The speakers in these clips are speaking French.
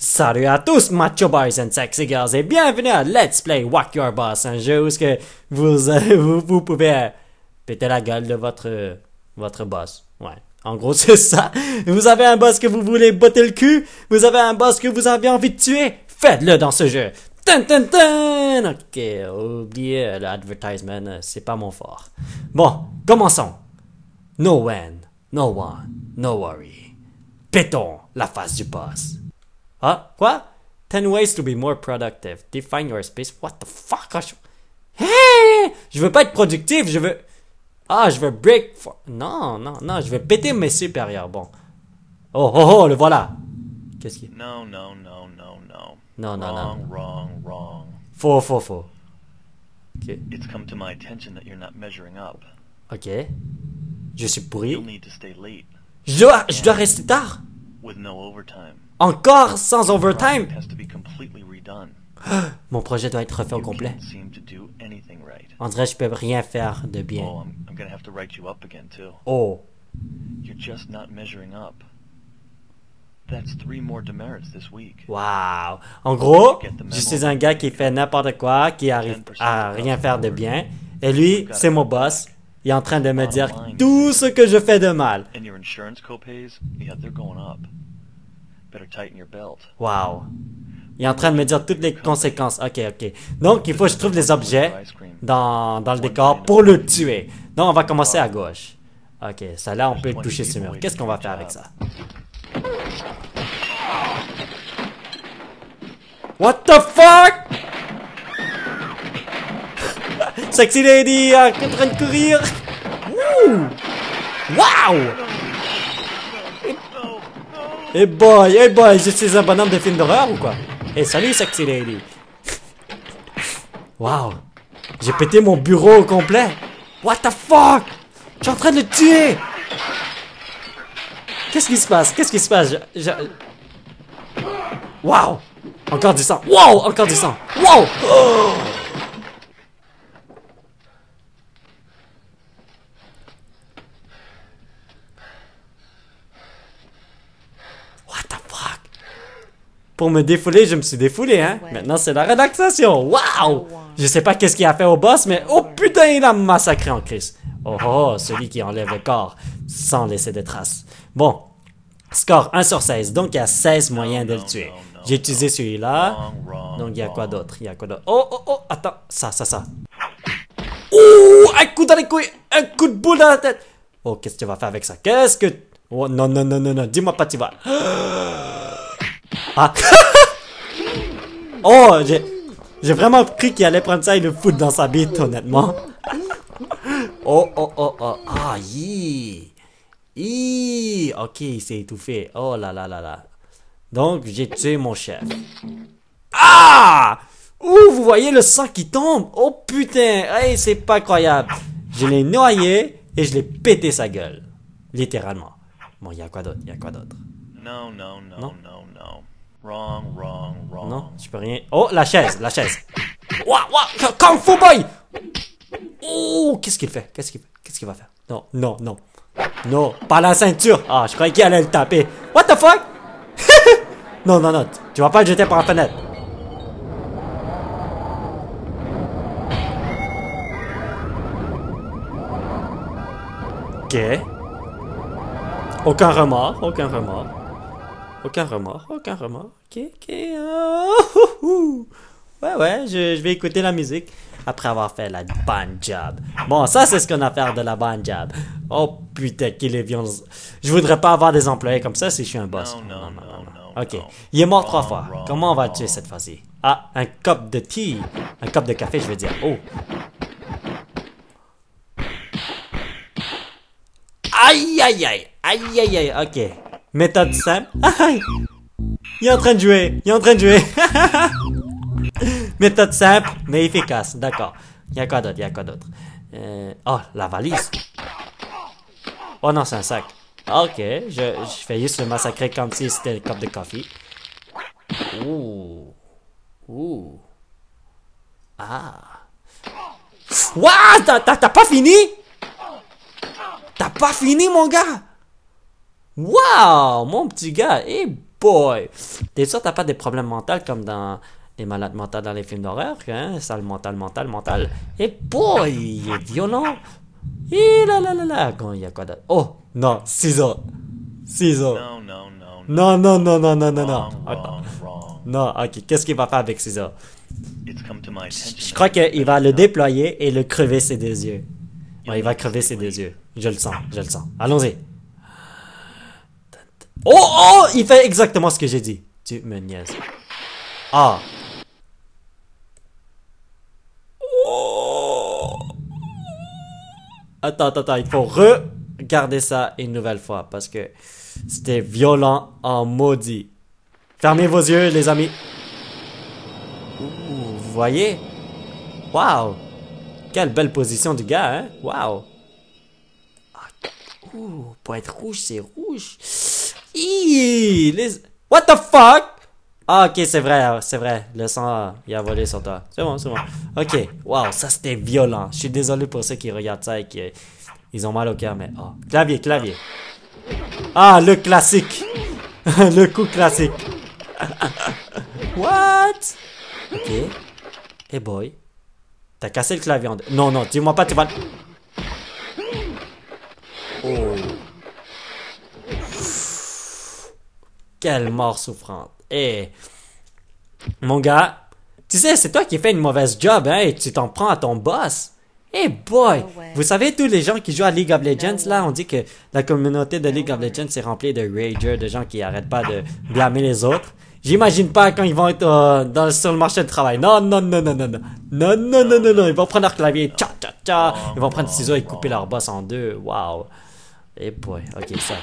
Salut à tous, macho boys and sexy girls, et bienvenue à Let's Play Whack Your Boss, un jeu où que vous pouvez péter la gueule de votre boss. Ouais, en gros c'est ça. Vous avez un boss que vous voulez botter le cul, vous avez un boss que vous avez envie de tuer, faites-le dans ce jeu. Tan, tan, tan. Ok, oubliez l'advertisement, c'est pas mon fort. Bon, commençons. No when, no one, no worry. Pétons la face du boss. Ah, quoi? 10 ways to be more productive. Define your space. What the fuck? Hey! Je veux pas être productif, je veux... Ah, je veux break... Non, je veux péter mes supérieurs, bon. Oh, le voilà. Qu'est-ce qu'il y a? No. Non. Wrong. Faux. Ok. It's come to my attention that you're not measuring up. Ok. Je suis pourri. You'll need to stay late. Je dois rester tard? With no overtime. Encore sans overtime? It has to be completely redone. Mon projet doit être refait au You complet. can't seem to do anything right. On dirait que je peux rien faire de bien. Oh, I'm gonna have to write you up again too. Oh. You're just not measuring up. That's 3 more demerits this week. Wow. En gros, je suis un gars qui fait n'importe quoi, qui arrive à rien faire de bien. Et lui, c'est mon boss. Il est en train de me dire tout ce que je fais de mal. And your insurance copays, yeah, they're going up. Better tighten your belt. Wow. Il est en train de me dire toutes les conséquences. Ok. Donc, il faut que je trouve des objets dans le décor pour le tuer. Donc, on va commencer à gauche. Ok, ça là, on peut toucher ce mur. Qu'est-ce qu'on va faire avec ça? What the fuck? Sexy lady en train de courir. Wouh! Wow! Hey boy, je suis un bonhomme de film d'horreur ou quoi? Hey, salut sexy lady. Wow! J'ai pété mon bureau au complet. What the fuck? Je suis en train de le tuer. Qu'est-ce qui se passe? Wow! Encore du sang. Wow! Encore du sang. Wow! Oh! What the fuck? Pour me défouler, je me suis défoulé, hein? Maintenant, c'est la relaxation. Wow! Je sais pas qu'est-ce qu'il a fait au boss, mais oh putain, il a massacré en crise. Oh, celui qui enlève le corps sans laisser de traces. Bon. Score 1 sur 16, donc il y a 16 moyens de le tuer. J'ai utilisé celui-là. Donc il y a quoi d'autre? Oh, attends, ça. Oh, un coup dans les couilles, un coup de boule dans la tête. Oh, qu'est-ce que tu vas faire avec ça? Oh, non, dis-moi pas tu vas. Ah. Oh, j'ai vraiment cru qu'il allait prendre ça et le foutre dans sa bite, honnêtement. Oh. Ah, ok, il s'est étouffé. Oh là. Donc, j'ai tué mon chef. Ah! Ouh, vous voyez le sang qui tombe? Oh putain, hey, c'est pas croyable. Je l'ai noyé et je l'ai pété sa gueule. Littéralement. Bon, il y a quoi d'autre? No. Wrong. Non, je peux rien. Oh, la chaise. Wow, Kung Fu Boy! Oh, qu'est-ce qu'il fait? Qu'est-ce qu'il va faire? Non, pas la ceinture. Ah, je croyais qu'il allait le taper. What the fuck? Non, tu vas pas le jeter par la fenêtre. Ok. Aucun remords. Ok. Ouais, je vais écouter la musique après avoir fait la bonne job. Bon, ça c'est ce qu'on a à faire de la bonne job. Oh putain, qu'il est violent. Je voudrais pas avoir des employés comme ça si je suis un boss. Non. Ok, il est mort 3 fois. Comment on va le tuer cette fois-ci? Ah, un cup de thé. Un cup de café, je veux dire. Oh. Aïe, ok. Méthode simple. Aïe. Il est en train de jouer. Méthode simple, mais efficace. D'accord. Il y a quoi d'autre? Oh, la valise. Oh non, c'est un sac. Ok, je fais juste le massacrer comme si c'était une cup de café. Ouh. Ah. What? T'as pas fini? T'as pas fini, mon gars? Wow, mon petit gars. Eh boy! T'es sûr t'as pas des problèmes mentaux comme dans les malades mentaux dans les films d'horreur, hein? Sale mental. Et boy! Il est violent! Et là! Quand il y a quoi d'autre? Oh! Non! Ciseaux! No, no, no, no. Non. Wrong, Attends. wrong, wrong. Non, ok. Qu'est-ce qu'il va faire avec ciseaux? It's come to my attention Je that crois you're not qu'il va le measuring up. déployer et le crever ses deux yeux. Ouais, il va crever ses deux yeux. Je le sens. Allons-y. Oh! Il fait exactement ce que j'ai dit. Tu me niaises. Ah! Oh! Attends, il faut regarder ça une nouvelle fois parce que c'était violent en maudit. Fermez vos yeux, les amis. Ouh, vous voyez? Wow! Quelle belle position du gars, hein? Wow! Ouh, pour être rouge, c'est rouge. What the fuck? Ah, ok, c'est vrai. Le sang, il a volé sur toi. C'est bon. Ok, wow, ça c'était violent. Je suis désolé pour ceux qui regardent ça et qui ils ont mal au cœur, mais... Oh. Clavier. Ah, le classique. Le coup classique. What? Ok. Hey boy. T'as cassé le clavier en deux. Non, dis-moi pas, tu vas... Oh. Quelle mort souffrante. Eh. Mon gars, tu sais, c'est toi qui fais une mauvaise job, hein, et tu t'en prends à ton boss. Eh boy! No way. Vous savez, tous les gens qui jouent à League of Legends, là, on dit que la communauté de League of Legends c'est remplie de ragers, de gens qui arrêtent pas de blâmer les autres. J'imagine pas quand ils vont être sur le marché du travail. Non. Ils vont prendre leur clavier, tcha. Ils vont prendre des ciseaux et couper leur boss en deux. Wow. Eh boy, ok, ça.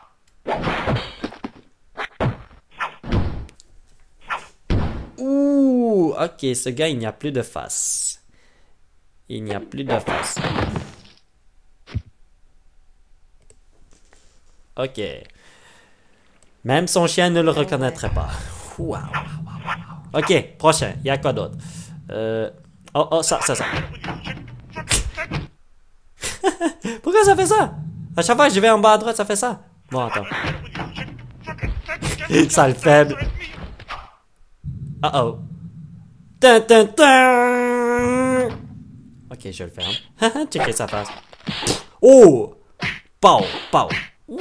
Ouh, ok, ce gars, il n'y a plus de face. Ok. Même son chien ne le reconnaîtrait pas. Wow. Ok, prochain. Il y a quoi d'autre? Oh, ça. Pourquoi ça fait ça? À chaque fois que je vais en bas à droite, ça fait ça. Bon, attends. Sale faible. Oh. Tin. Ok, je le ferme. Checkez sa face. Oh! Pow. Ouh.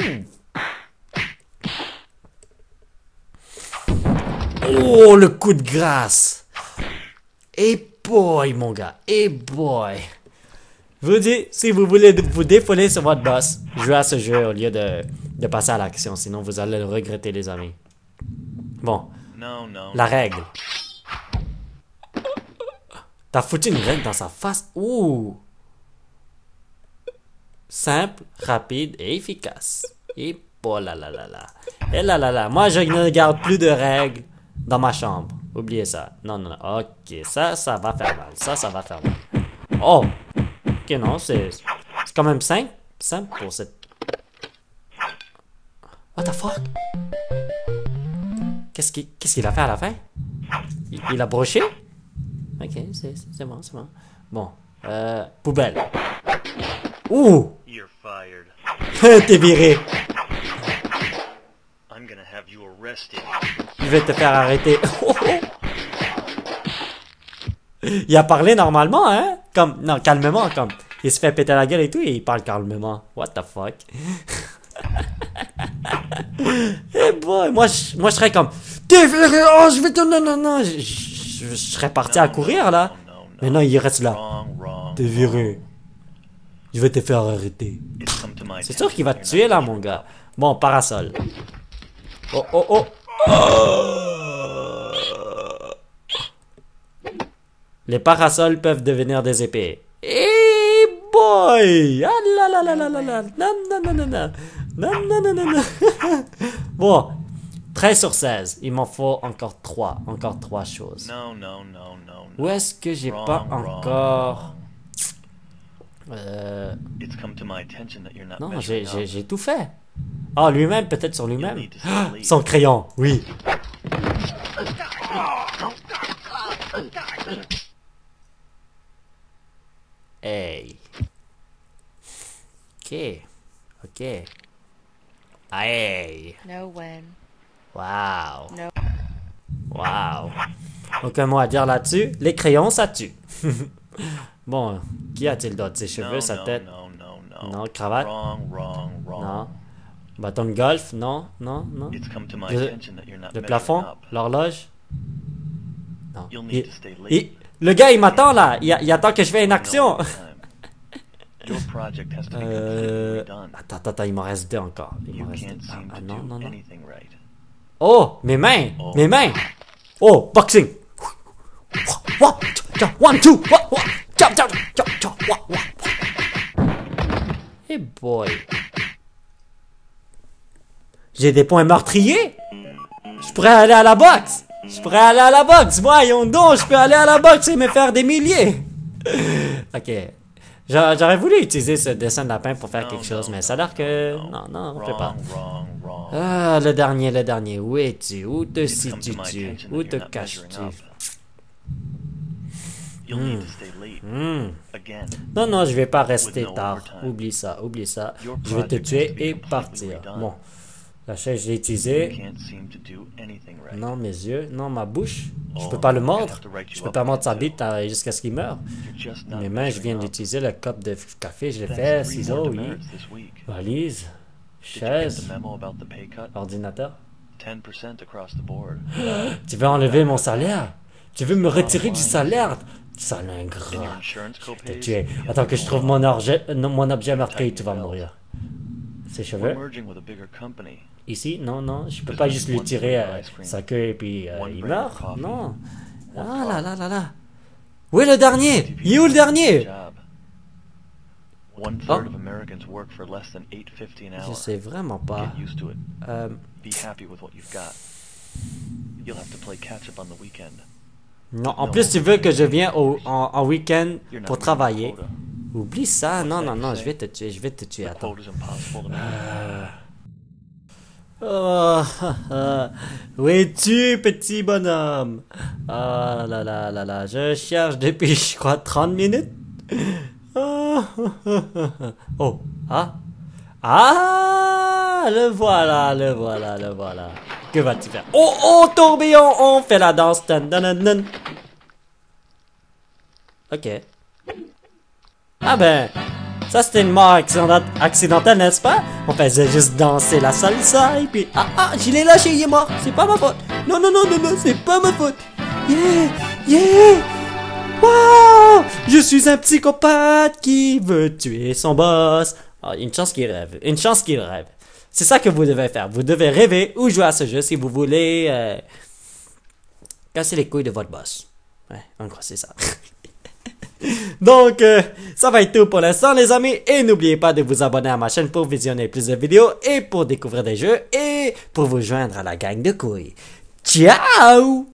Oh, le coup de grâce. Et boy, mon gars. Et boy. Je vous dis, si vous voulez vous défouler sur votre boss, jouez à ce jeu au lieu de passer à l'action. Sinon, vous allez le regretter, les amis. Bon. No. La règle. T'as foutu une règle dans sa face. Ouh. Simple, rapide et efficace. Et oh là. Et là. Moi, je ne garde plus de règles dans ma chambre. Oubliez ça. Non. Ok, ça va faire mal. Ça va faire mal. Oh. Ok, non, c'est quand même simple. Simple pour cette... What the fuck? Qu'est-ce qu'il a fait à la fin? Il a broché? Ok, c'est bon. Bon, poubelle. Ouh! You're fired. T'es viré. I'm gonna have you arrested. Je vais te faire arrêter. Il a parlé normalement, hein? Non, calmement, comme. Il se fait péter la gueule et tout, et il parle calmement. What the fuck? Eh boy, moi je serais comme... T'es viré, oh, je vais te... Non. Je serais parti à courir, là. Mais non, il reste là. Wrong. T'es viré. Je vais te faire arrêter. It's come to my C'est sûr qu'il va te attention tuer, that là, you're mon not gars. Bon, parasol. Oh. Les parasols peuvent devenir des épées. Eh boy! Ah là. Non. Bon, 13 sur 16. Il m'en faut encore 3. Encore 3 choses. No. Où est-ce que j'ai pas encore... It's come to my attention that you're not Non, measuring up. j'ai tout fait. Ah, lui-même, peut-être sur You'll lui-même. need to sleep. Son crayon, oui. Hey. Ok. Hey. Know when. Wow. No. Wow. Aucun mot à dire là-dessus. Les crayons, ça tue. Bon, qui a-t-il d'autre? Ses cheveux, sa tête? Non, cravate? Wrong. Non. Bâton de golf? Non. It's come to my Le- attention that you're not Le measuring plafond? up. L'horloge? Non. You'll need to stay late. Le gars, il m'attend là. Il attend que je fasse une action. No time. Your project has to be completely redone. Attends, il m'en reste deux encore. Il You m'en reste can't deux. seem to Non, do non. anything right. Oh, mes mains. Oh. Mes mains. Oh, boxing. One, two. Hey boy. J'ai des points meurtriers. Je pourrais aller à la boxe. Voyons donc, je peux aller à la boxe et me faire des milliers. Ok. J'aurais voulu utiliser ce dessin de lapin pour faire quelque chose, mais ça a l'air que... Non, on peut pas. Wrong. Ah, le dernier. Où es-tu? Où te It's come to my situes-tu? attention Où that te you're not measuring caches-tu? up. You'll need to stay late. Again. Non, je vais pas rester With no tard. overtime. Oublie ça. Your Je vais te project has tuer to be et completely partir. redone. Bon. La chaise, je l'ai You utilisée. can't seem to do anything right. Non, mes yeux. Non, ma bouche. Je Oh, peux pas le I mordre. have to write you Je peux up pas mordre sa again, bite jusqu'à ce qu'il meure. You're just not Mes mains, je viens measuring up. d'utiliser le cup de café. Je l'ai That's fait. 3 more Ciseaux, oui. demerits this week. Valise. Did you get Chaise. the memo about the pay cut? Ordinateur. 10% across the board. Tu veux enlever mon salaire? Tu veux me retirer du salaire? Sale And your ingrat. insurance Je vais te copays? tuer. you have Attends to que je go trouve up. mon objet meurtrier et tu vas mourir. Ses We're cheveux. merging with a bigger company. Ici, non, je peux pas juste lui tirer sa queue et puis il meurt. Non. Ah là. Où est le dernier? Il est où le dernier? Job. One Oh. third of Americans work for less than $8.50 an Je hour. sais vraiment pas. Get used to it. Euh, Be happy with what you've got. You'll have to play catch up on the weekend. non, en plus tu veux que je vienne en week-end You're not pour meeting the travailler. quota. Oublie ça. Non, that je say? vais te tuer. The Attends. quota's impossible to meet. Oh, où es-tu, petit bonhomme? Ah là, je cherche depuis, je crois, 30 minutes. Oh, le voilà. Que vas-tu faire? Oh, tourbillon, on fait la danse. Dun, dun, dun, dun. Ok. Ah ben, ça c'était une mort accidentelle, n'est-ce pas? On faisait juste danser la salsa et puis... je l'ai lâché, il est mort, c'est pas ma faute. Non, c'est pas ma faute. Yeah! Wow! Je suis un psychopathe qui veut tuer son boss. Une chance qu'il rêve. C'est ça que vous devez faire. Vous devez rêver ou jouer à ce jeu si vous voulez casser les couilles de votre boss. Ouais, en gros, c'est ça. Donc, ça va être tout pour l'instant, les amis. Et n'oubliez pas de vous abonner à ma chaîne pour visionner plus de vidéos et pour découvrir des jeux et pour vous joindre à la gang de couilles. Ciao!